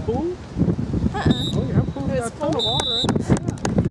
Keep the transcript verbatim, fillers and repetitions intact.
pool? Uh-uh. Oh, yeah, that pool got a ton of water in it.